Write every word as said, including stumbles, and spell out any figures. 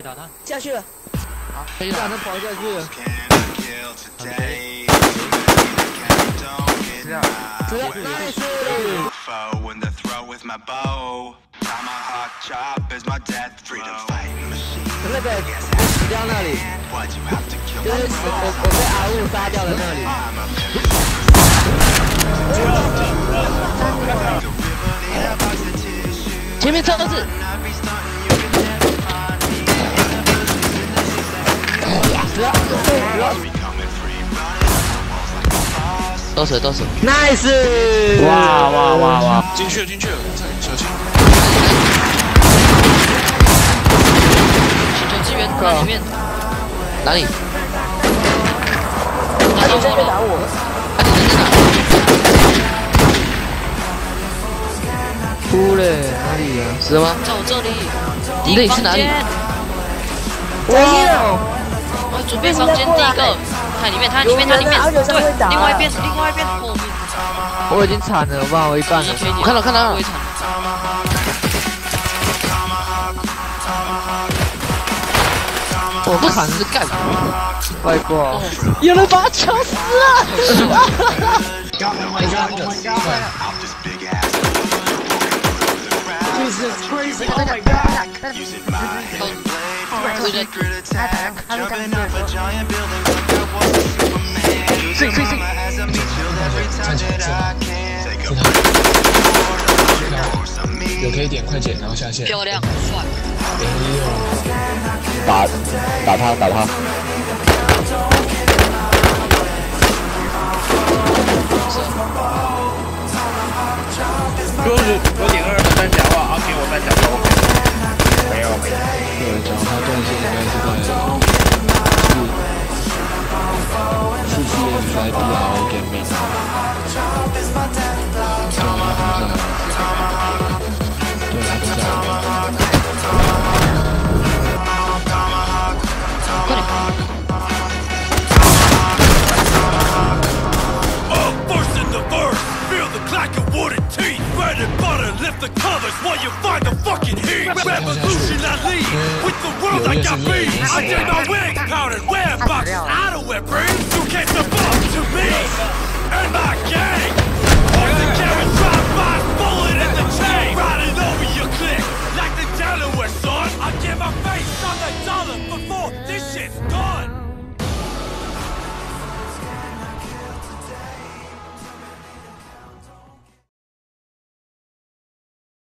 打他下去了， 好，可以打他跑下去了。这样，这样 ，nice。那个死掉那里，就是我我被阿雾杀掉的那里。前面车子。 都死都死 ，nice！ 哇哇哇哇！ 进去了进去了，小心！ 请求支援，哪里面？哪里？ 他直接在打我。 他直接在哪？哭嘞，哪里呀？死了吗？在我这里。你这里是哪里？ 哇！ 我准备房间第一个。 它里面，它里面，它里面，对，另外一边，另外一边后面。我已经惨了，我帮我一半了。我看到，看到了。我不砍是干，快过！有人把他敲死了！Jesus crazy! Oh my god! 睡睡睡！ 站起来，是他，是他。有可以点快剪，然后下线。 漂亮，帅。 打打他，打他。 如果有点二的三峡的话，给我三峡都 OK。没有没有。 对，然后他动线应该是在四四 M 来 B R Gaming。对，他不在。对，他不在。 快点！ Bread and butter, lift the covers while you find the fucking heat. Revolution I lead, with the world I got beat. I did my wings powdered, wear boxes, I don't wear brains. You can't step up to me and my gang.